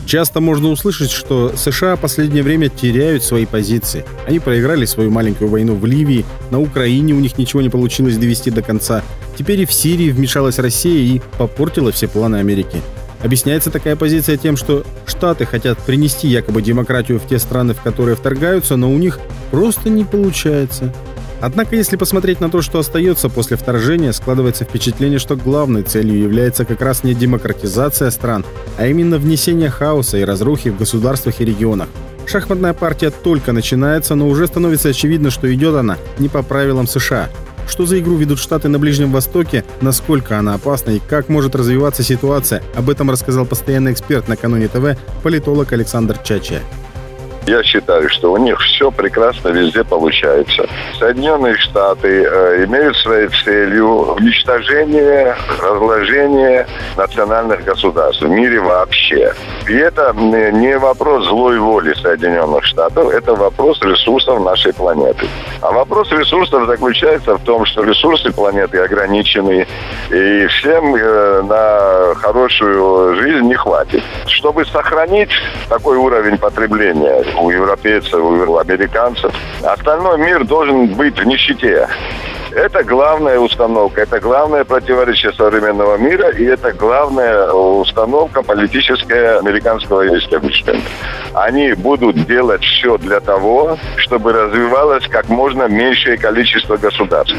Часто можно услышать, что США в последнее время теряют свои позиции. Они проиграли свою маленькую войну в Ливии, на Украине у них ничего не получилось довести до конца. Теперь и в Сирии вмешалась Россия и попортила все планы Америки. Объясняется такая позиция тем, что Штаты хотят принести якобы демократию в те страны, в которые вторгаются, но у них просто не получается. Однако, если посмотреть на то, что остается после вторжения, складывается впечатление, что главной целью является как раз не демократизация стран, а именно внесение хаоса и разрухи в государствах и регионах. Шахматная партия только начинается, но уже становится очевидно, что идет она не по правилам США. Что за игру ведут Штаты на Ближнем Востоке, насколько она опасна и как может развиваться ситуация, об этом рассказал постоянный эксперт «Накануне ТВ» политолог Александр Чача. Я считаю, что у них все прекрасно везде получается. Соединенные Штаты имеют своей целью уничтожение, разложение национальных государств в мире вообще. И это не вопрос злой воли Соединенных Штатов, это вопрос ресурсов нашей планеты. А вопрос ресурсов заключается в том, что ресурсы планеты ограничены, и всем на хорошую жизнь не хватит. Чтобы сохранить такой уровень потребления у европейцев, у американцев, остальной мир должен быть в нищете. Это главная установка, это главное противоречие современного мира, и это главная установка политическая американского истеблишмента. Они будут делать все для того, чтобы развивалось как можно меньшее количество государств.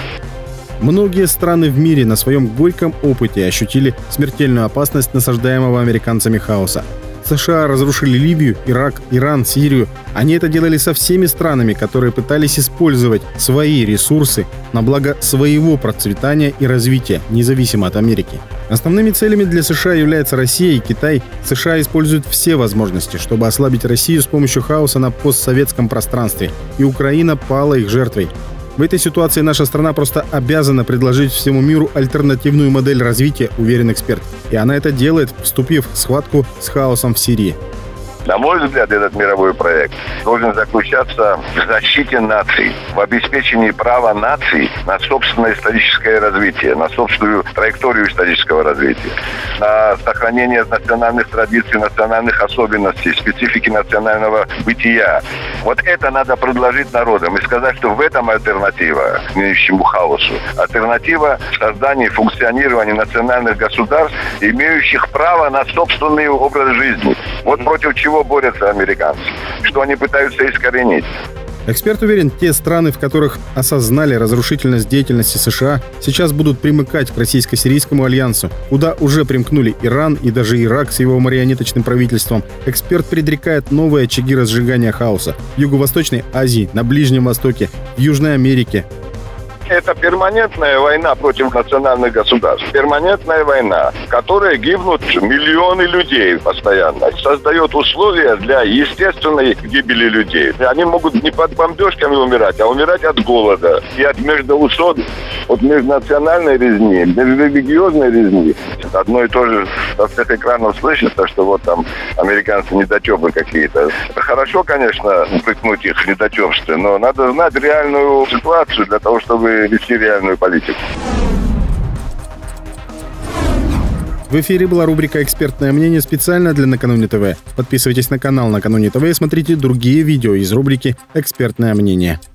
Многие страны в мире на своем горьком опыте ощутили смертельную опасность насаждаемого американцами хаоса. США разрушили Ливию, Ирак, Иран, Сирию. Они это делали со всеми странами, которые пытались использовать свои ресурсы на благо своего процветания и развития, независимо от Америки. Основными целями для США являются Россия и Китай. США используют все возможности, чтобы ослабить Россию с помощью хаоса на постсоветском пространстве, и Украина пала их жертвой. В этой ситуации наша страна просто обязана предложить всему миру альтернативную модель развития, уверен эксперт. И она это делает, вступив в схватку с хаосом в Сирии. На мой взгляд, этот мировой проект должен заключаться в защите наций, в обеспечении права наций на собственное историческое развитие, на собственную траекторию исторического развития, на сохранение национальных традиций, национальных особенностей, специфики национального бытия. Вот это надо предложить народам и сказать, что в этом альтернатива нынешнему хаосу. Альтернатива в создании и функционировании национальных государств, имеющих право на собственный образ жизни. Вот против чего борются американцы, что они пытаются искоренить. Эксперт уверен, те страны, в которых осознали разрушительность деятельности США, сейчас будут примыкать к российско-сирийскому альянсу, куда уже примкнули Иран и даже Ирак с его марионеточным правительством. Эксперт предрекает новые очаги разжигания хаоса в Юго-Восточной Азии, на Ближнем Востоке, в Южной Америке. Это перманентная война против национальных государств. Перманентная война, в которой гибнут миллионы людей постоянно. Создает условия для естественной гибели людей. Они могут не под бомбежками умирать, а умирать от голода. И от междоусоб, от межнациональной резни, межрелигиозной резни. Одно и то же со всех экранов слышится, что вот там американцы недотепы какие-то. Хорошо, конечно, упрекнуть их в недотепстве, но надо знать реальную ситуацию для того, чтобы вести реальную политику. В эфире была рубрика «Экспертное мнение» специально для «Накануне ТВ». Подписывайтесь на канал «Накануне ТВ» и смотрите другие видео из рубрики «Экспертное мнение».